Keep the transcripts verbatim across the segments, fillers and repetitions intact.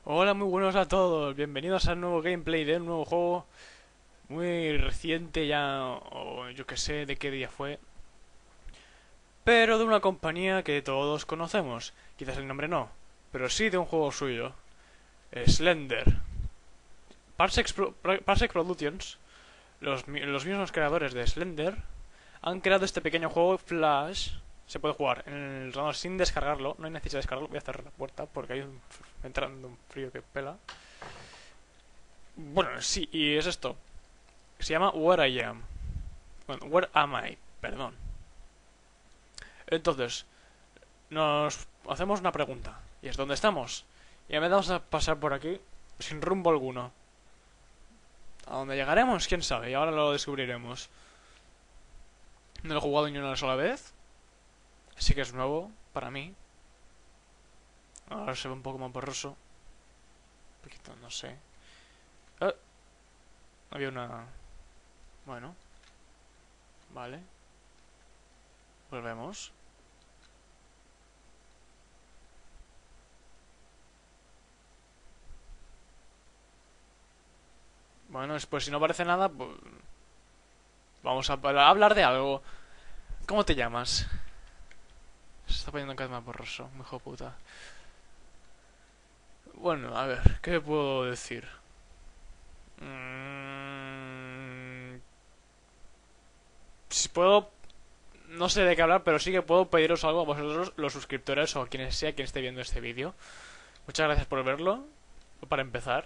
Hola, muy buenos a todos. Bienvenidos al nuevo gameplay de un nuevo juego muy reciente ya, o yo que sé de qué día fue, pero de una compañía que todos conocemos. Quizás el nombre no, pero sí de un juego suyo. Slender. Parsec, Pro- Parsec Productions, los, los mismos creadores de Slender, han creado este pequeño juego Flash. Se puede jugar en el ordenador sin descargarlo, no hay necesidad de descargarlo. Voy a cerrar la puerta porque hay un, entrando un frío que pela. Bueno, sí, y es esto. Se llama Where I Am. Bueno, Where Am I, perdón. Entonces, nos hacemos una pregunta. Y es ¿dónde estamos? Y me vamos a pasar por aquí sin rumbo alguno. ¿A dónde llegaremos? ¿Quién sabe? Y ahora lo descubriremos. No lo he jugado ni una sola vez. Así que es nuevo para mí. Ahora se ve un poco más borroso. Un poquito, no sé. Eh, había una... Bueno, vale. Volvemos. Bueno, después si no aparece nada, pues vamos a hablar de algo. ¿Cómo te llamas? Se está poniendo cada vez más borroso, mi hijo de puta. Bueno, a ver, ¿qué puedo decir? Mm, si puedo, no sé de qué hablar, pero sí que puedo pediros algo a vosotros, los suscriptores o a quien sea quien esté viendo este vídeo. Muchas gracias por verlo, para empezar.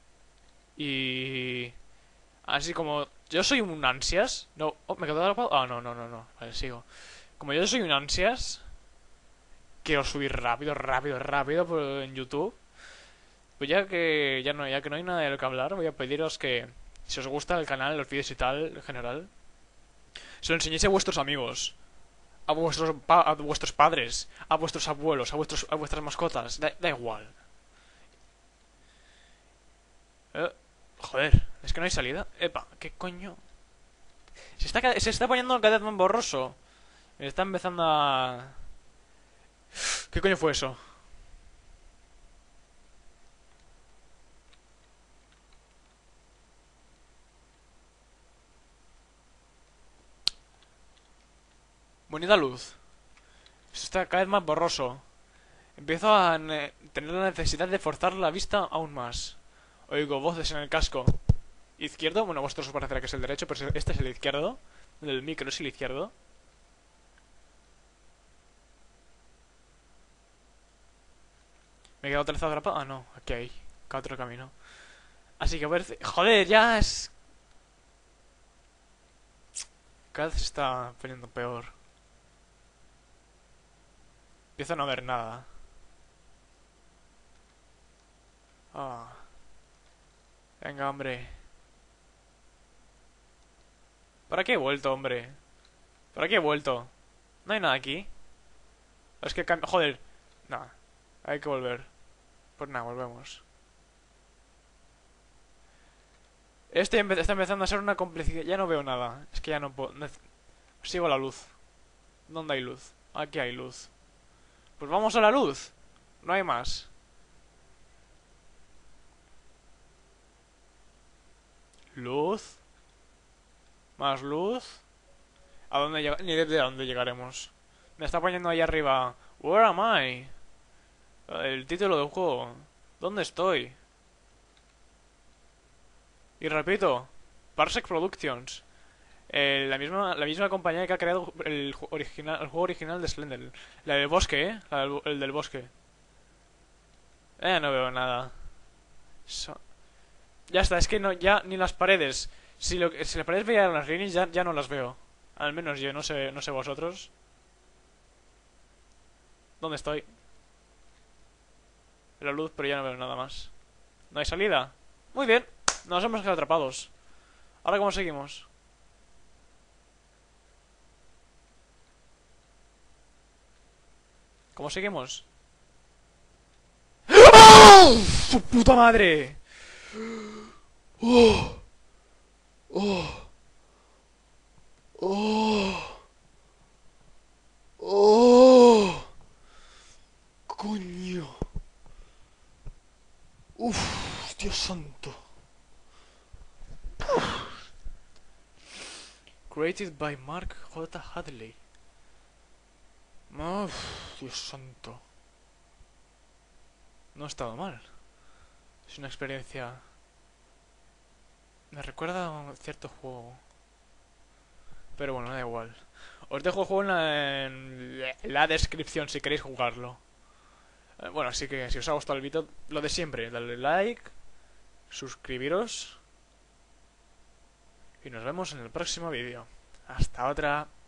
Y así como yo soy un ansias, no, oh, me quedo atrapado. Ah, no, no, no, no, vale, sigo. Como yo soy un ansias, quiero subir rápido, rápido, rápido por- en YouTube. Pues ya que ya no, ya que no hay nada de lo que hablar, voy a pediros que si os gusta el canal, los vídeos y tal, en general, se lo enseñéis a vuestros amigos, a vuestros pa- a vuestros padres, a vuestros abuelos, a vuestros a vuestras mascotas, da, da igual. Eh, joder, es que no hay salida. Epa, ¿qué coño? Se está ca- se está poniendo cada vez más borroso. Me está empezando a... ¿Qué coño fue eso? Bonita luz. Se está cada vez más borroso. Empiezo a ne- tener la necesidad de forzar la vista aún más. Oigo voces en el casco. ¿Izquierdo? Bueno, a vosotros os parecerá que es el derecho, pero este es el izquierdo. El del micro es el izquierdo. ¿Me he quedado otra vez atrapado? Ah, no, aquí hay. Acá otro camino. Así que a ver... Joder, ya es... Cada vez se está poniendo peor. Empiezo a no ver nada. Ah, venga, hombre. ¿Para qué he vuelto, hombre? ¿Para qué he vuelto? No hay nada aquí. Es que... cam- Joder. Nada. Hay que volver. Pues nada, volvemos. Este empe- está empezando a ser una complicidad. Ya no veo nada. Es que ya no puedo. nec- Sigo la luz. ¿Dónde hay luz? Aquí hay luz. Pues vamos a la luz. No hay más. Luz. Más luz. ¿A dónde llega? Ni desde dónde llegaremos. Me está poniendo ahí arriba. Where am I? El título del juego. ¿Dónde estoy? Y repito. Parsec Productions. Eh, la misma la misma compañía que ha creado el, ju- original, el juego original de Slender. La del bosque, ¿eh? La del- el del bosque. Eh, no veo nada. So- Ya está, es que no, ya ni las paredes. Si, lo, si las paredes veían las líneas, ya, ya no las veo. Al menos yo, no sé, no sé vosotros. ¿Dónde estoy? La luz, pero ya no veo nada más. ¿No hay salida? Muy bien, nos hemos quedado atrapados. ¿Ahora cómo seguimos? ¿Cómo seguimos? ¡Oh! ¡Su puta madre! ¡Oh! ¡Oh! ¡Oh! ¡Oh! ¡Coño! Uf, Dios santo. Created by Mark J. Hadley. Uf, Dios santo. No ha estado mal. Es una experiencia... Me recuerda a un cierto juego. Pero bueno, da igual. Os dejo el juego en la, en la descripción si queréis jugarlo. Eh, Bueno, así que si os ha gustado el vídeo, lo de siempre, dadle like, suscribiros y nos vemos en el próximo vídeo. Hasta otra.